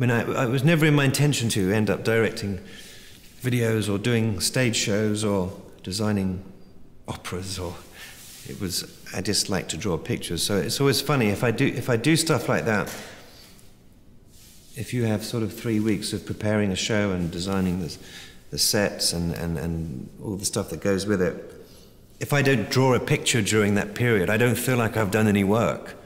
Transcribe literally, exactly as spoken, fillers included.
mean, I, it was never in my intention to end up directing videos or doing stage shows or designing operas, or it was, I just like to draw pictures. So it's always funny, if I do, if I do stuff like that, if you have sort of three weeks of preparing a show and designing the, the sets and, and, and all the stuff that goes with it, if I don't draw a picture during that period, I don't feel like I've done any work.